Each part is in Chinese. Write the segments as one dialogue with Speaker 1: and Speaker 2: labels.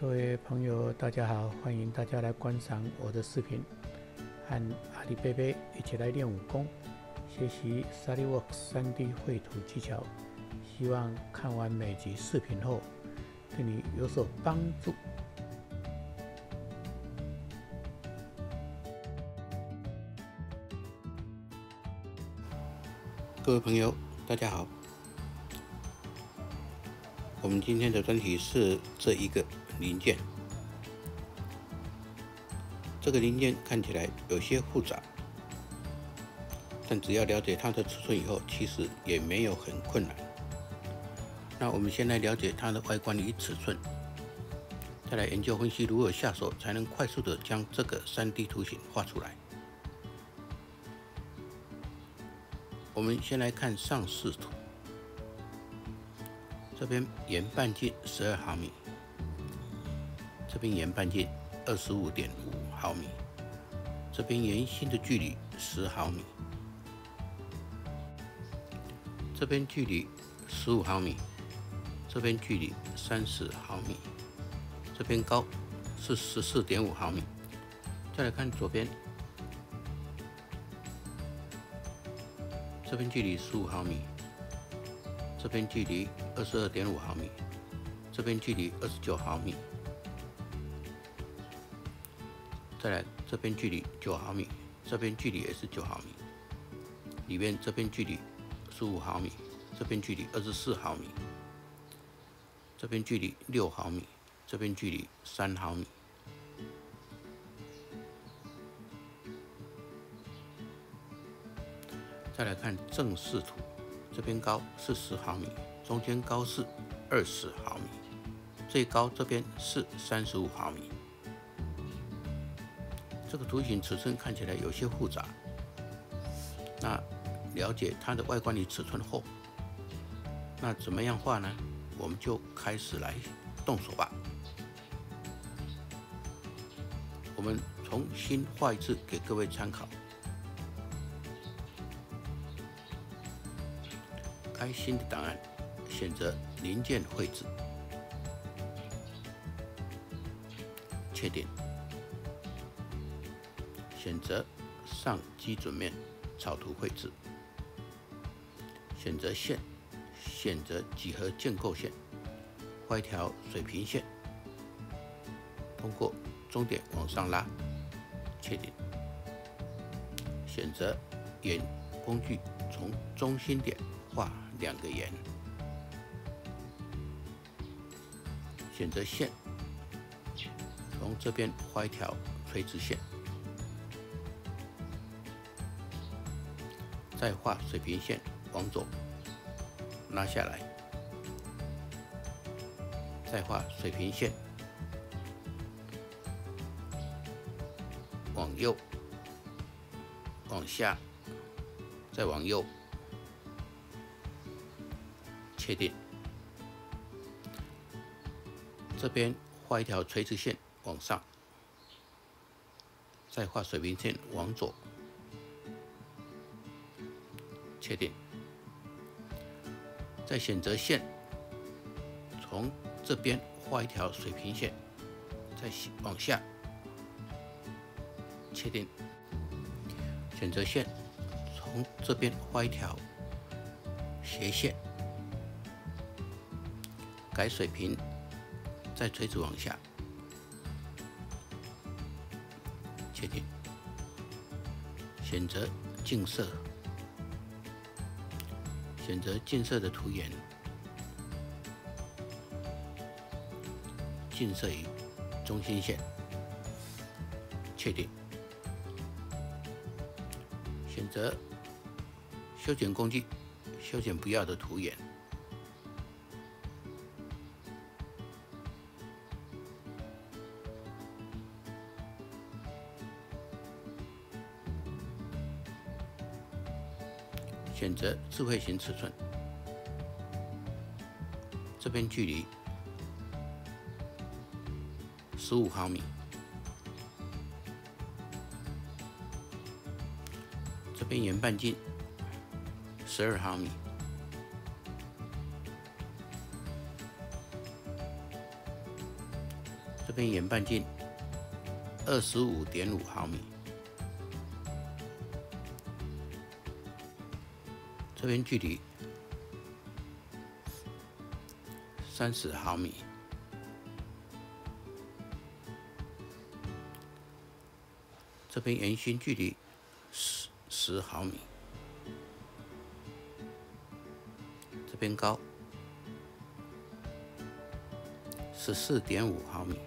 Speaker 1: 各位朋友，大家好，欢迎大家来观赏我的视频，和阿里贝贝一起来练武功，学习 SolidWorks 3D 绘图技巧。希望看完每集视频后，对你有所帮助。
Speaker 2: 各位朋友，大家好。我们今天的专题是这一个零件。这个零件看起来有些复杂，但只要了解它的尺寸以后，其实也没有很困难。那我们先来了解它的外观与尺寸，再来研究分析如何下手才能快速的将这个 3D 图形画出来。我们先来看上视图，这边沿半径12毫米，这边沿半径25.5毫米，这边沿心的距离10毫米，这边距离15毫米，这边距离30毫米，这边高是14.5毫米。再来看左边，这边距离15毫米，这边距离22.5毫米，这边距离29毫米，再来这边距离9毫米，这边距离也是9毫米，里面这边距离15毫米，这边距离24毫米，这边距离6毫米，这边距离3毫米。再来看正视图，这边高是10毫米，中间高是20毫米，最高这边是35毫米。这个图形尺寸看起来有些复杂，那了解它的外观与尺寸后，那怎么样画呢？我们就开始来动手吧。我们重新画一次给各位参考。开新的档案，选择零件绘制，确定，选择上基准面草图绘制，选择线，选择几何建构线，画一条水平线，通过终点往上拉，确定，选择沿工具从中心点画2个圆，选择线，从这边画一条垂直线，再画水平线往左拉下来，再画水平线往右往下，再往右，确定。这边画一条垂直线往上，再画水平线往左，确定。再选择线，从这边画一条水平线，再往下，确定。选择线，从这边画一条斜线，改水平，再垂直往下，确定。选择近色，选择近色的图源，近色于中心线，确定。选择修剪工具，修剪不要的图源。选择智慧型尺寸，这边距离15毫米，这边沿半径12毫米， 这边沿半径25.5毫米，这边距离30毫米，这边圆心距离10毫米，这边高14.5毫米，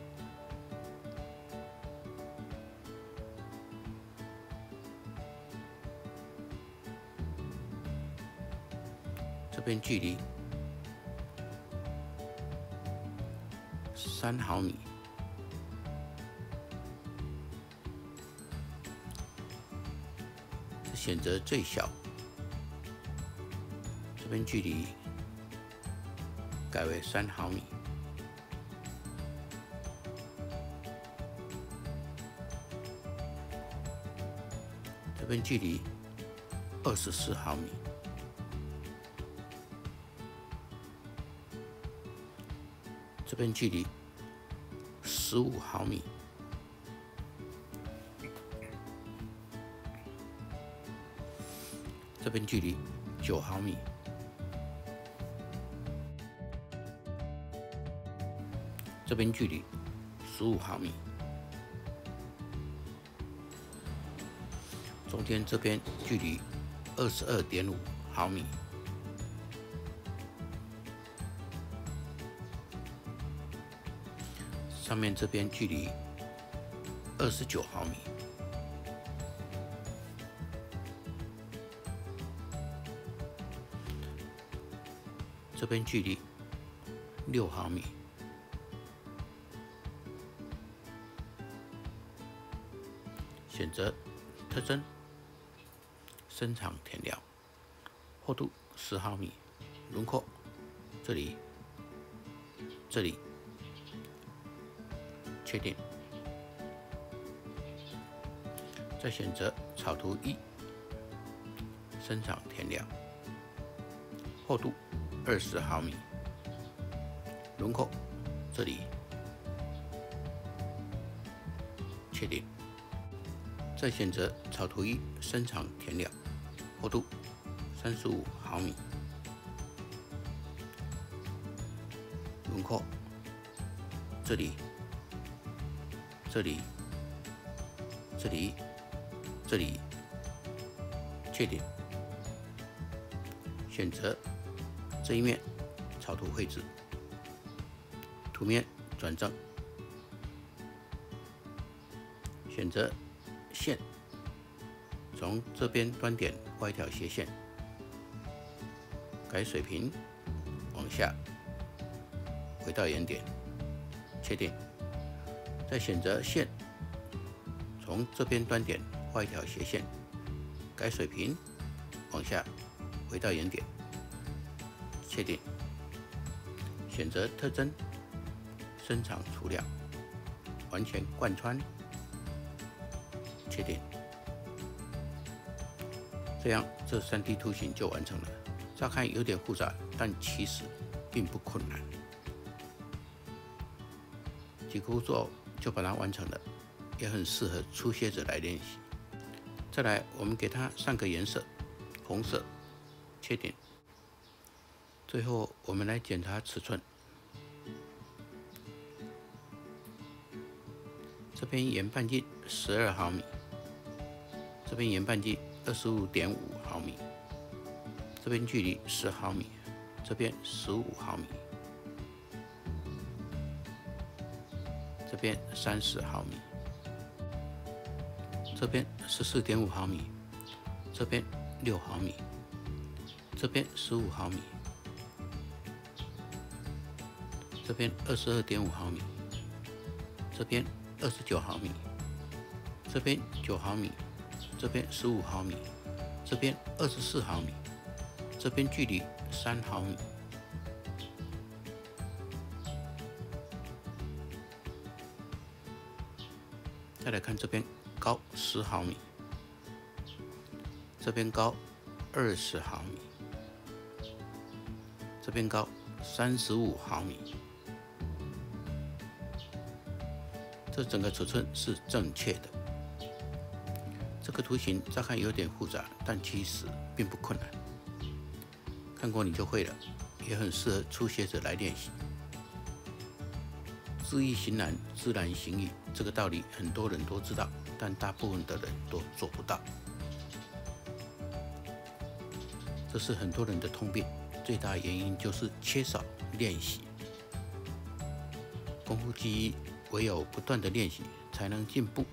Speaker 2: 这边距离3毫米，选择最小，这边距离改为3毫米，这边距离24毫米，这边距离15毫米，这边距离9毫米，这边距离15毫米，中间这边距离22.5毫米，上面这边距离29毫米。这边距离6毫米，选择特征、伸长填料，厚度10毫米，轮廓这里，确定，再选择草图1，伸长填料，厚度20毫米，轮廓这里，确定。再选择草图1，伸长填料，厚度35毫米，轮廓这里，确定。选择这一面草图绘制，图面转正，选择线，从这边端点画一条斜线，改水平，往下回到原点，确定。再选择线，从这边端点画一条斜线，改水平，往下回到原点，确定。选择特征，伸长除料，完全贯穿，确定。这样这 3D 图形就完成了。乍看有点复杂，但其实并不困难。几个步骤就把它完成了，也很适合初学者来练习。再来，我们给它上个颜色，红色，确定。最后，我们来检查尺寸。这边沿半径12毫米，这边沿半径25.5毫米，这边距离10毫米，这边15毫米，这边30毫米，这边14.5毫米，这边6毫米，这边15毫米，这边22.5毫米，这边29毫米，这边9毫米，这边15毫米，这边24毫米，这边距离3毫米。再来看这边高10毫米，这边高20毫米，这边高35毫米， 这整个尺寸是正确的。这个图形乍看有点复杂，但其实并不困难，看过你就会了，也很适合初学者来练习。知易行难，知难行易，这个道理很多人都知道，但大部分的人都做不到。这是很多人的通病，最大原因就是缺少练习。功夫技艺唯有不断的练习才能进步。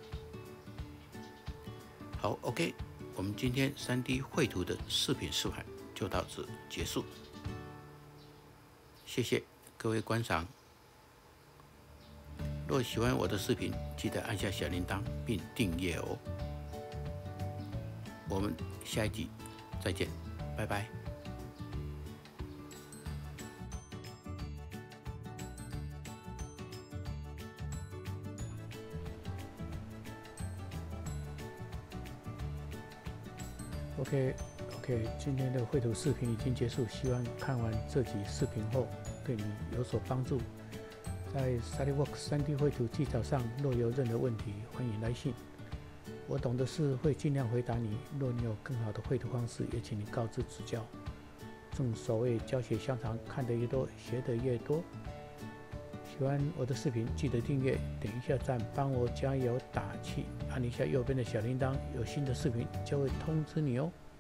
Speaker 2: 好 ，OK， 我们今天3D 绘图的视频示范就到此结束，谢谢各位观赏。若喜欢我的视频，记得按下小铃铛并订阅哦。我们下一集再见，拜拜。
Speaker 1: OK， 今天的绘图视频已经结束，希望看完这集视频后对你有所帮助。在 SolidWorks 3D 绘图技巧上，若有任何问题，欢迎来信。我懂的事会尽量回答你。若你有更好的绘图方式，也请你告知指教。正所谓教学相长，看得越多，学得越多。喜欢我的视频，记得订阅，点一下赞，帮我加油打气，按一下右边的小铃铛，有新的视频就会通知你哦。